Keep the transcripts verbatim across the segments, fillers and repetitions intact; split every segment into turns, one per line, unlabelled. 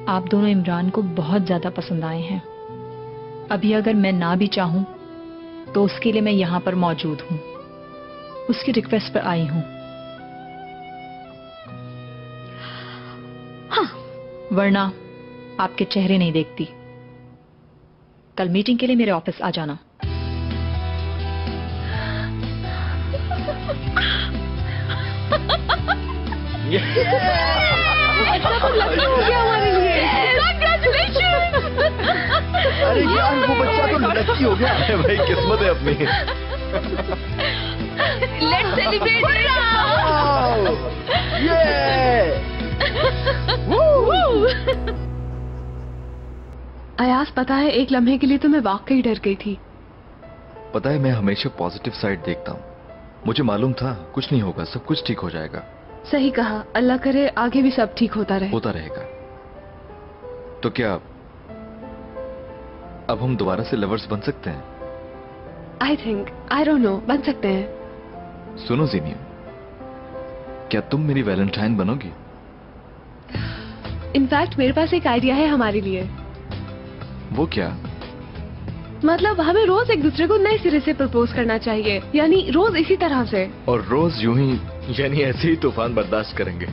आप दोनों इमरान को बहुत ज्यादा पसंद आए हैं। अभी अगर मैं ना भी चाहूं तो उसके लिए मैं यहां पर मौजूद हूं, उसकी रिक्वेस्ट पर आई हूं। हाँ, वरना आपके चेहरे नहीं देखती। कल मीटिंग के लिए मेरे ऑफिस आ जाना।
अच्छा तो लकी हो गया हमारे लिए। Congratulations!
अरे यार वो बच्चा तो लकी हो गया।
अरे भाई किस्मत है अपनी।
Let's celebrate! अयास, पता है एक लम्हे के लिए तो मैं वाकई डर गई थी।
पता है मैं हमेशा पॉजिटिव साइड देखता हूँ। मुझे मालूम था कुछ नहीं होगा, सब कुछ ठीक हो जाएगा।
सही कहा, अल्लाह करे आगे भी सब ठीक होता रहे।
होता रहेगा। तो क्या अब हम दोबारा से लवर्स बन सकते हैं?
I think, I don't know, बन सकते हैं।
सुनो ज़ीनिया, क्या तुम मेरी वैलेंटाइन बनोगी?
इनफैक्ट मेरे पास एक आइडिया है हमारे लिए।
वो क्या?
मतलब हमें रोज एक दूसरे को नए सिरे से प्रपोज करना चाहिए, यानी रोज इसी तरह से।
और रोज यूं ही, यानी ऐसे ही तूफान बर्दाश्त करेंगे।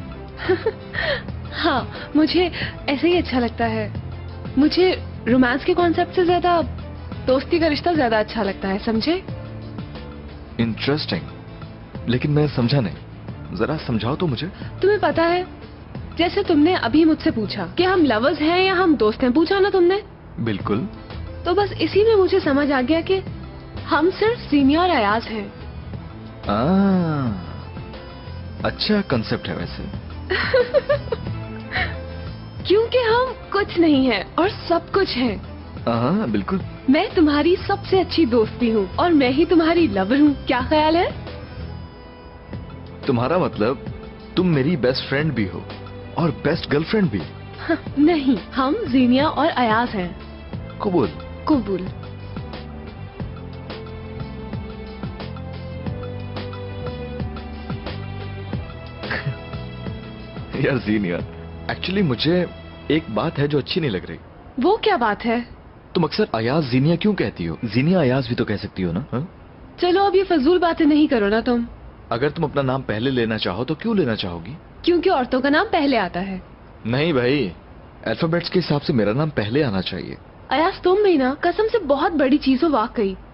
हाँ, मुझे ऐसे ही अच्छा लगता है। मुझे रोमांस के कॉन्सेप्ट से ज्यादा दोस्ती का रिश्ता ज्यादा अच्छा लगता है, समझे?
इंटरेस्टिंग, लेकिन मैं समझा नहीं, जरा समझाओ तो मुझे।
तुम्हें पता है, जैसे तुमने अभी मुझसे पूछा कि हम लवर्स हैं या हम दोस्त हैं, पूछा ना तुमने?
बिल्कुल।
तो बस इसी में मुझे समझ आ गया कि हम सिर्फ ज़ीनिया और अयाज हैं।
आ, अच्छा कंसेप्ट है वैसे।
क्योंकि हम कुछ नहीं है और सब कुछ है।
हाँ बिल्कुल।
मैं तुम्हारी सबसे अच्छी दोस्त भी हूँ और मैं ही तुम्हारी लवर हूँ। क्या ख्याल है?
तुम्हारा मतलब तुम मेरी बेस्ट फ्रेंड भी हो और बेस्ट गर्लफ्रेंड भी?
नहीं, हम ज़ीनिया और अयाज हैं।
कबूल।
कबूल।
यार ज़ीनिया, एक्चुअली मुझे एक बात है जो अच्छी नहीं लग रही।
वो क्या बात है?
तुम अक्सर अयाज ज़ीनिया क्यों कहती हो? ज़ीनिया अयाज भी तो कह सकती हो ना? हा?
चलो अब ये फजूल बातें नहीं करो ना तुम।
अगर तुम अपना नाम पहले लेना चाहो तो क्यों लेना चाहोगी?
क्योंकि औरतों का नाम पहले आता है।
नहीं भाई, अल्फाबेट्स के हिसाब से मेरा नाम पहले आना चाहिए।
अयाज तुम भी ना, कसम से बहुत बड़ी चीज हो वाकई।